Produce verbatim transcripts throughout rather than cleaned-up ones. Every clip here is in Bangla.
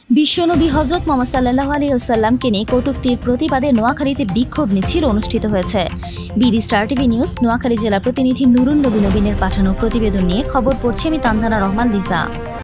বিশ্বনবী হযরত মুহাম্মদ সাল্লাল্লাহু আলাইহি ওয়াসাল্লামকে নিয়ে কটূক্তির প্রতিবাদে নোয়াখালীতে বিক্ষোভ মিছিল অনুষ্ঠিত হয়েছে। BD star TV news Noakhali জেলা প্রতিনিধি নুরুন নবী নবীনের পাঠানো প্রতিবেদন নিয়ে খবর পড়ছি আমি তানজানা রহমান লিজা।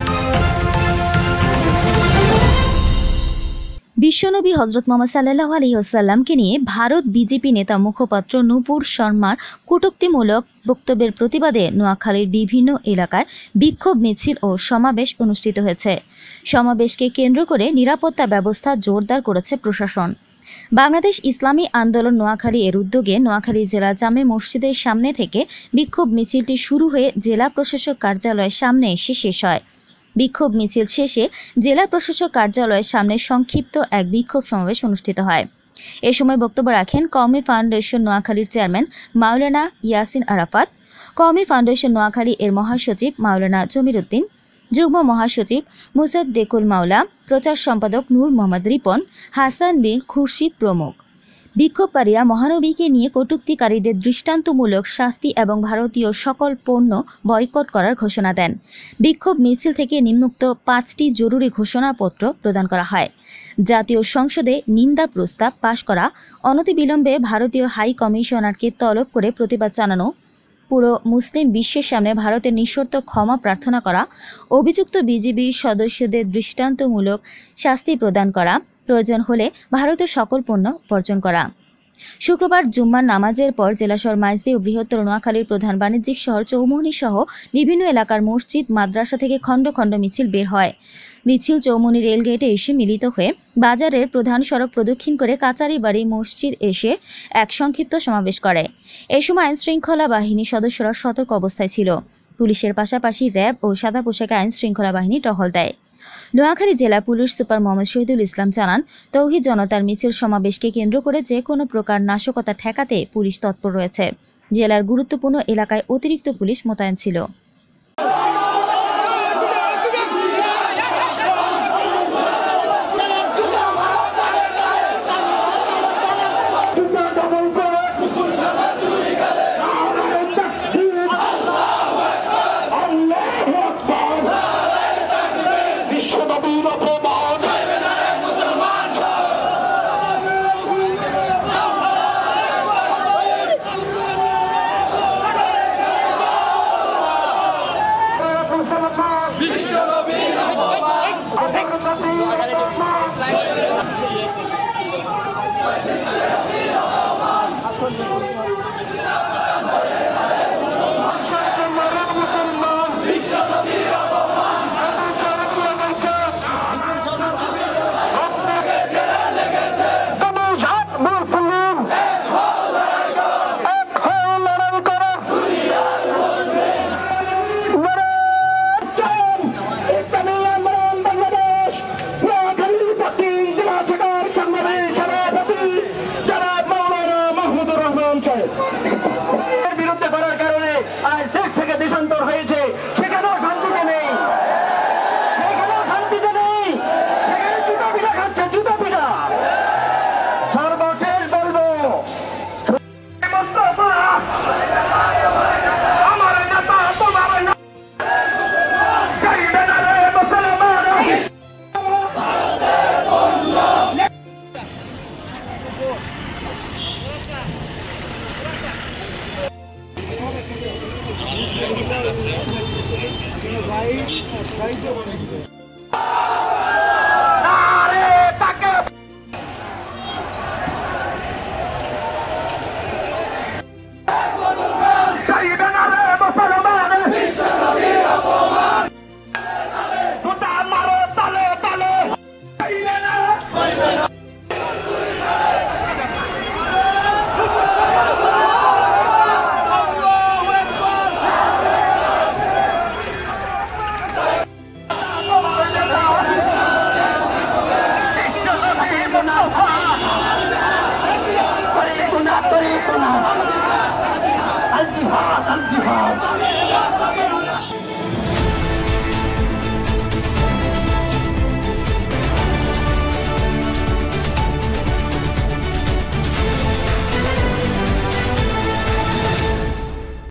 বিশ্বনবী হযরত মুহাম্মদ সাল্লাল্লাহু আলাইহি ওয়াসাল্লামকে নিয়ে ভারত বিজেপি নেতা মুখপাত্র নূপুর শর্মার কটূক্তিমূলক বক্তব্যের প্রতিবাদে নোয়াখালীর বিভিন্ন এলাকায় বিক্ষোভ মিছিল ও সমাবেশ অনুষ্ঠিত হয়েছে। সমাবেশকে কেন্দ্র করে নিরাপত্তা ব্যবস্থা জোরদার করেছে প্রশাসন। বাংলাদেশ ইসলামী আন্দোলন নোয়াখালী এর উদ্যোগে নোয়াখালী জেলা জামে মসজিদের সামনে থেকে বিক্ষোভ মিছিলটি শুরু হয়ে জেলা প্রশাসক কার্যালয়ের সামনে এসে শেষ হয়। বিক্ষোভ মিছিল শেষে জেলা প্রশাসক কার্যালয়ের সামনে সংক্ষিপ্ত এক বিক্ষোভ সমাবেশ অনুষ্ঠিত হয়। এ সময় বক্তব্য রাখেন কওমি ফাউন্ডেশন নোয়াখালীর চেয়ারম্যান মাওলানা ইয়াসিন আরাফাত, কওমি ফাউন্ডেশন নোয়াখালী এর মহাসচিব মাওলানা জমির উদ্দিন, যুগ্ম মহাসচিব মুসাদ্দেকুল মাওলা, প্রচার সম্পাদক নূর মোহাম্মদ রিপন, হাসান বিন খুরশিদ প্রমুখ। বিক্ষোভকারীরা মহানবীকে নিয়ে কটূক্তিকারীদের দৃষ্টান্তমূলক শাস্তি এবং ভারতীয় সকল পণ্য বয়কট করার ঘোষণা দেন। বিক্ষোভ মিছিল থেকে নিম্নোক্ত পাঁচটি জরুরি ঘোষণাপত্র প্রদান করা হয়। জাতীয় সংসদে নিন্দা প্রস্তাব পাশ করা, অনতিবিলম্বে ভারতীয় হাই কমিশনারকে তলব করে প্রতিবাদ জানানো, পুরো মুসলিম বিশ্বের সামনে ভারতের নিঃশর্ত ক্ষমা প্রার্থনা করা, অভিযুক্ত বিজিবি সদস্যদের দৃষ্টান্তমূলক শাস্তি প্রদান করা, প্রয়োজন হলে ভারতের সকল পণ্য বর্জন করা। শুক্রবার জুম্মার নামাজের পর জেলাশহর মাইজদী ও বৃহত্তর নোয়াখালীর প্রধান বাণিজ্যিক শহর চৌমুহনী সহ বিভিন্ন এলাকার মসজিদ মাদ্রাসা থেকে খণ্ড খণ্ড মিছিল বের হয়। মিছিল চৌমুহনী রেলগেটে এসে মিলিত হয়ে বাজারের প্রধান সড়ক প্রদক্ষিণ করে কাচারিবাড়ি মসজিদ এসে এক সংক্ষিপ্ত সমাবেশ করে। এ সময় আইনশৃঙ্খলা বাহিনী সদস্যরা সতর্ক অবস্থায় ছিল। পুলিশের পাশাপাশি র্যাব ও সাদা পোশাকে আইনশৃঙ্খলা বাহিনী টহল দেয়। নোয়াখালী জেলা পুলিশ সুপার মোহাম্মদ শহীদুল ইসলাম জানান, তৌহিদ জনতার মিছিল সমাবেশকে কেন্দ্র করে যে কোনো প্রকার নাশকতা ঠেকাতে পুলিশ তৎপর রয়েছে। জেলার গুরুত্বপূর্ণ এলাকায় অতিরিক্ত পুলিশ মোতায়েন ছিল।